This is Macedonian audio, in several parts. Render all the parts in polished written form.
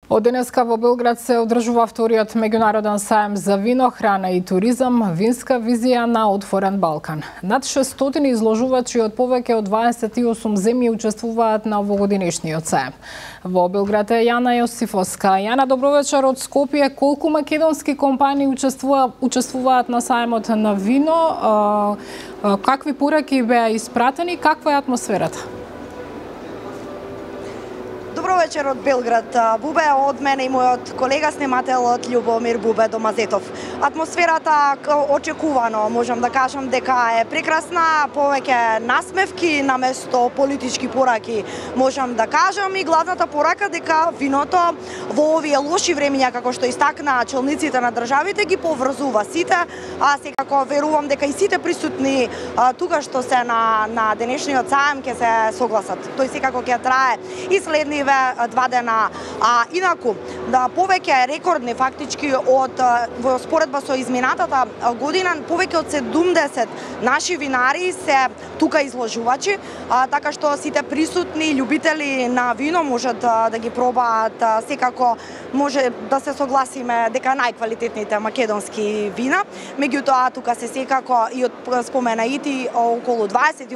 Од денеска во Белград се одржува вториот меѓународен сајм за вино, храна и туризам, винска визија на отворен Балкан. Над 600 изложувачи од повеќе од 28 земји учествуваат на овогодинешниот сајм. Во Белград е Јана Јосифовска. Јана, добро вечер од Скопје. Колку македонски компании учествуваат на сајмот на вино? Какви пораки беа испратени? Каква е атмосферата? Добро вечер од Белград, Бубе, од мене и мојот колега снимателот Љубомир Бубе Домазетов. Атмосферата очекувано, можам да кажам дека е прекрасна, повеќе насмевки наместо политички пораки, можам да кажам, и главната порака дека виното во овие лоши времиња, како што истакна челниците на државите, ги поврзува сите, а секако верувам дека и сите присутни тука што се на денешниот сајм ќе се согласат. Тој секако ќе трае и следни 2 дена. Инаку, да повеќе рекордни фактички од во споредба со изминатата година, повеќе од 70 наши винари се тука изложувачи, така што сите присутни љубители на вино можат да ги пробаат. Секако може да се согласиме дека најквалитетните македонски вина. Меѓутоа тука се секако и од споменаити околу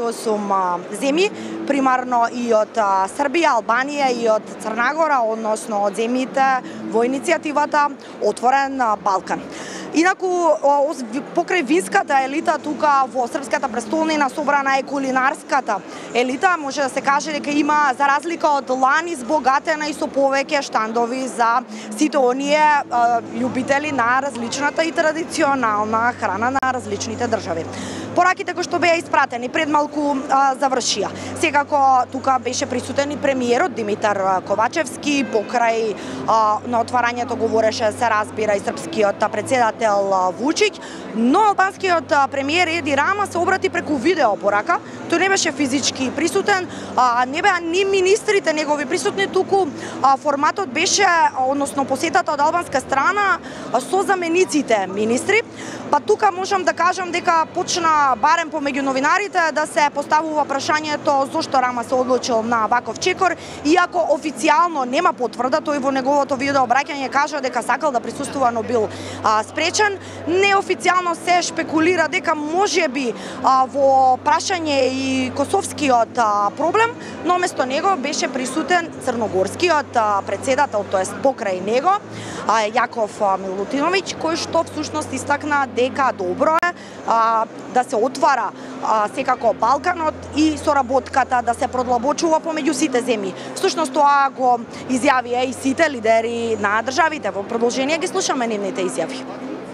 28 земји, примарно и од Србија, Албанија и од Црна Гора, односно од земјите во иницијативата Отворен Балкан. Инаку, покрај винската елита тука во српската престолнина собрана е кулинарската елита. Може да се каже дека има, за разлика од лани, збогатена и со повеќе штандови за сите оние љубители на различната и традиционална храна на различните држави. Пораките кои што беа испратени пред малку завршија. Секако тука беше присутен и премиерот Димитар Ковачевски, покрај на отварањето говореше, се разбира, и српскиот председател Вучиќ, но албанскиот премиер Еди Рама се обрати преку видео порака. Тој не беше физички присутен, не беа ни министрите негови присутни, туку форматот беше, односно посетата од албанска страна со замениците министри. Па тука можам да кажам дека почна барем помеѓу новинарите да се поставува прашањето зошто Рама се одлучил на ваков чекор, иако официјално нема потврда. Тој во неговото видео обраќање кажа дека сакал да присуствува, но бил спречен. Неофицијално се шпекулира дека можеби во прашање и косовскиот проблем, но место него беше присутен црногорскиот председател, тоест покрај него, Јаков Милутиновиќ, кој што всушност истакна дека добро е да се отвара секако Балканот и соработката да се продлабочува помеѓу сите земји. Всушност тоа го изјавија и сите лидери на државите. Во продолжение ги слушаме нивните изјави.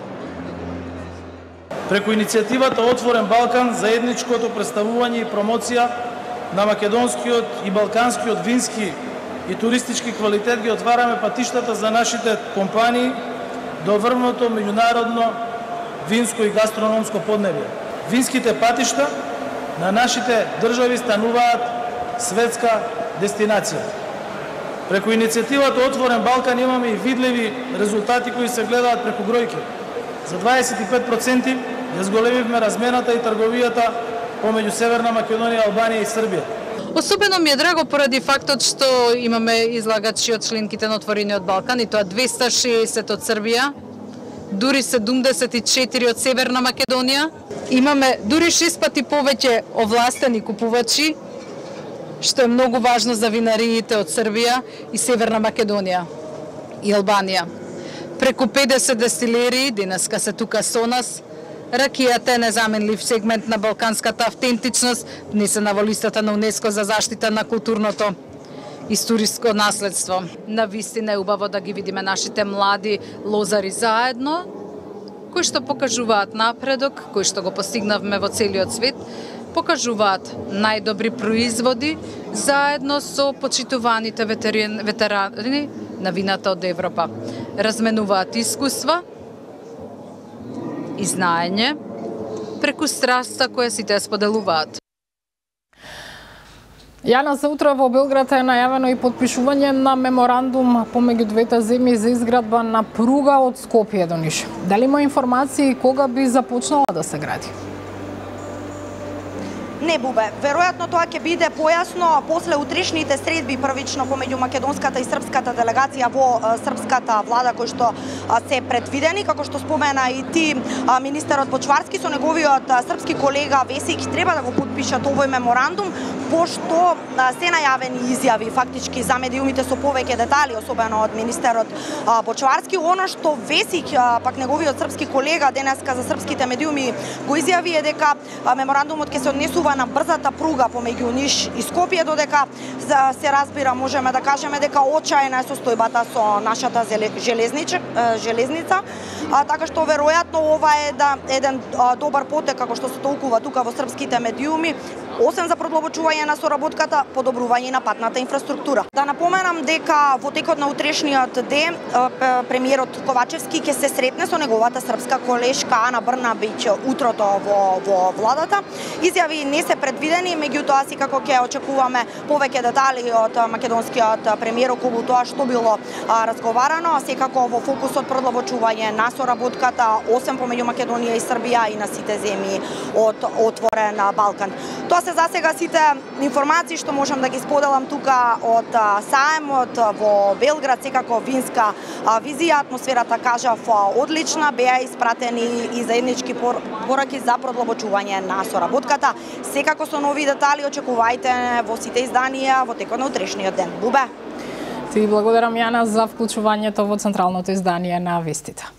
Преку иницијативата Отворен Балкан, заедничкото представување и промоција на македонскиот и балканскиот вински и туристички квалитет ги отвараме патиштата за нашите компании до врвното меѓународно винско и гастрономско поднебје. Винските патишта на нашите држави стануваат светска дестинација. Преку иницијативата Отворен Балкан имаме и видливи резултати кои се гледаат преку бројки. За 25% ја зголемивме размената и трговијата помеѓу Северна Македонија, Албанија и Србија. Особено ми е драго поради фактот што имаме излагачи од членките на Отворениот Балкан, и тоа 260 од Србија, дури 74 од Северна Македонија. Имаме дури 6 пати повеќе овластени купувачи, што е многу важно за винариите од Србија и Северна Македонија и Албанија. Преку 50 дестилерии денеска се тука со нас. Ракијата е незаменлив сегмент на балканската автентичност, внесена во листата на УНЕСКО за заштита на културното историско наследство. Навистина е убаво да ги видиме нашите млади лозари заедно, кои што покажуваат напредок, кои што го постигнавме во целиот свет, покажуваат најдобри производи заедно со почитуваните ветерани на вината од Европа. Разменуваат искуства и знаење преку страста која сите ја споделуваат. Јана, за утре во Белград е најавено и подпишување на меморандум помеѓу двете земји за изградба на пруга од Скопје до Ниш. Дали има информации кога би започнала да се гради? Не, Бубе, веројатно тоа ќе биде појасно после утрешните средби првично помеѓу македонската и српската делегација во српската влада кои што се предвидени, како што спомена и ти министерот Почварски со неговиот српски колега Весик треба да го подпишат овој меморандум, пошто се најавени изјави фактички за медиумите со повеќе детали, особено од министерот Почварски. Она што Весик, пак неговиот српски колега денеска за српските медиуми го изјави е дека меморандумот ќе се однесува на брзата пруга помеѓу Ниш и Скопје, додека се разбира, можеме да кажеме дека очајна е состојбата со нашата железница, така што веројатно ова е еден добар потек како што се толкува тука во српските медиуми, освен за продлабочување на соработката, подобрување на патната инфраструктура. Да напоменам дека во текот на утрешниот ден премиерот Ковачевски ќе се сретне со неговата српска колешка Ана Брнабиќ утрото во владата. Изјави не се предвидени, меѓутоа секако ќе очекуваме повеќе детали од македонскиот премиер околу тоа што било разговарано, а секако во фокусот продлабочување на соработката освен помеѓу Македонија и Србија и на сите земји од отворен Балкан. Тоа се засега сите информации што можам да ги споделам тука од саемот во Белград, секако винска визија, атмосферата кажав одлична, беа испратени и заеднички пораки за продлабочување на соработката. Секако со нови детали очекувајте во сите изданија во текот на утрешниот ден. Бубе. Ти благодарам, Јана, за вклучувањето во централното издание на Вестите.